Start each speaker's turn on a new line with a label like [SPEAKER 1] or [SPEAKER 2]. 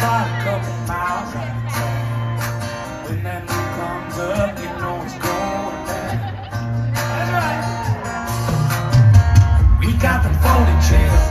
[SPEAKER 1] quite a couple miles out of town. When that moon comes up, you know it's going down. That's right. We got the folding chairs